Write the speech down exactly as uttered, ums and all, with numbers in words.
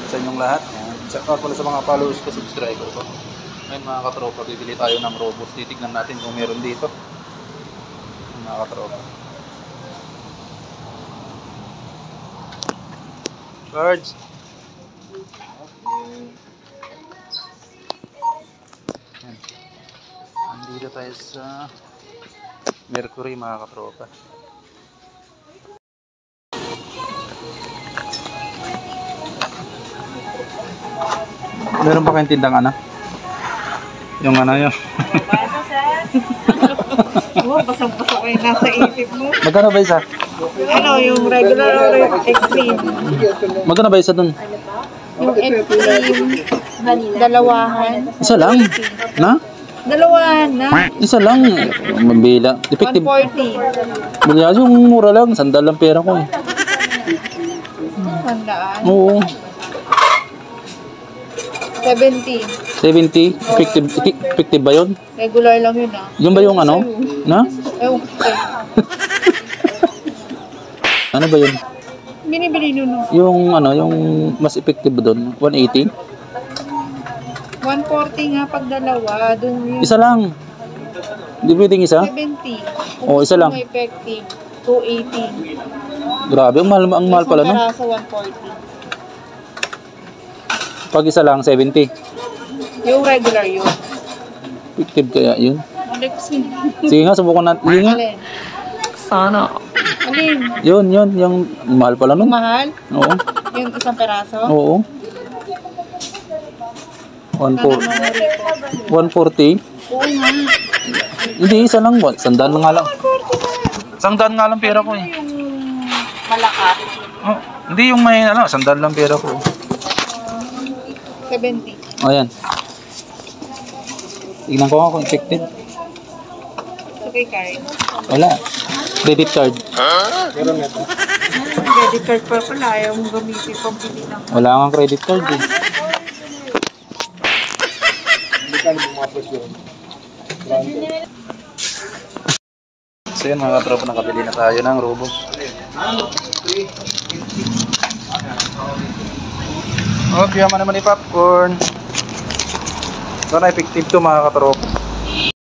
sa inyong lahat. Shout out pala sa mga followers ko, subscriber ko. Ngayon mga katropa, bibili tayo ng Robos. Titignan natin kung meron dito. Mga katropa. Cards. Andito tayo sa Mercury mga katropa. Meron pa kayong tindang ano? Yung ano yun? Basa sir? Oo, basang-basa ko yung nasa isip mo. Magkano ba isa? Ano, yung regular or extreme? Magkano ba isa dun? Yung extreme, dalawahan. Isa lang? Na? Dalawahan na. Isa lang. Mabila. Effective. one forty. Bulyas yung mura lang. Sandal lang pera ko eh. Sandaan. Oo. seventy. seventy. Effective, effective ba yun? Regular lang yun ah. Yung ba yung ano? Na? Ewan ko sa'yo. Ano ba yun? Binibili nyo no. Yung ano, yung mas effective doon? one eighty? one forty nga pag dalawa. Dun yung Isa lang. Hindi pwedeng isa? seventy. Oo, isa lang. Kung effective, two eighty. Grabe, ang mahal, ang mahal pala no? Sa one forty. Pag isa lang, seventy. Yung regular yun. Effective kaya yun? Alexi. Sige nga, subukan natin. Sige nga. Alin? Sana. Alin? Yun, yun. Yung mahal pala nun. Mahal? Oo. Yung isang peraso? Oo. one forty. Oo nga. Hindi, isa lang. Sandaan nga lang. Sandaan nga lang pera ko eh. Yung malakas. Oh, hindi yung may ano, sandaan lang pera ko. seventy. O yan. Tignan ko nga kung effective. So kay card. Wala. Credit card. Credit card pa pala. Ayaw mong gamitin pambili lang. Wala nga credit card eh. So yun mga katropa, nakabili na tayo ng Robos. Okay, yaman naman ni popcorn. So na effective to mga katropa.